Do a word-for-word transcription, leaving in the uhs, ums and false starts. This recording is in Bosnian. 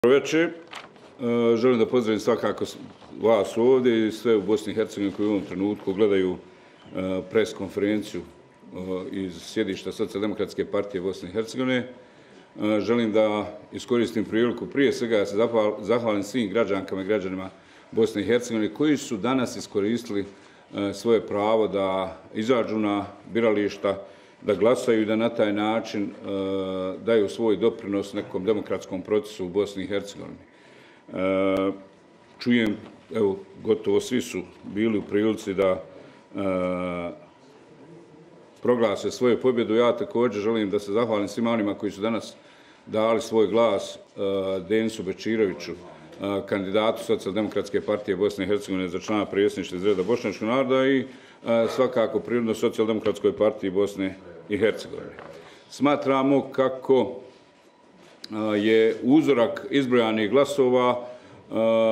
Dobro večer. Želim da pozdravim svakako vas ovdje i sve u Bosni i Hercegovini koji u ovom trenutku gledaju pres konferenciju iz sjedišta Socijaldemokratske partije Bosne i Hercegovine. Želim da iskoristim priliku prije svega da se zahvalim svim građankama i građanima Bosne i Hercegovine koji su danas iskoristili svoje pravo da izađu na birališta, da glasaju i da na taj način daju svoj doprinos nekom demokratskom procesu u Bosni i Hercegovini. Čujem, evo, gotovo svi su bili u prilici da proglase svoju pobjedu. Ja također želim da se zahvalim svima onima koji su danas dali svoj glas Denisu Bečiroviću, kandidatu Socijaldemokratske partije Bosne i Hercegovine za člana predsjedništva iz reda bošnjačkog naroda i svakako prirodno Socijaldemokratskoj partiji Bosne i Hercegovine. Smatramo kako je uzorak izbrojanih glasova